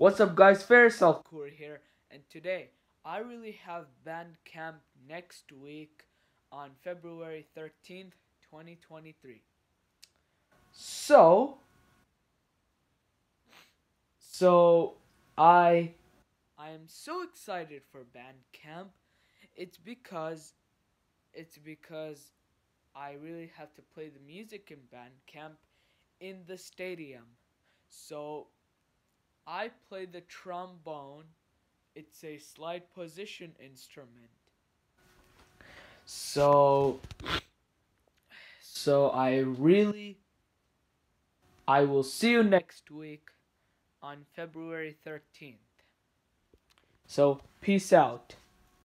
What's up guys, Faisal Kur here, and today I really have band camp next week on February 13th, 2023. So, so I I am so excited for band camp. It's because it's because I really have to play the music in band camp in the stadium. So, I play the trombone. It's a slide position instrument. So I will see you next week on February 13th. So peace out.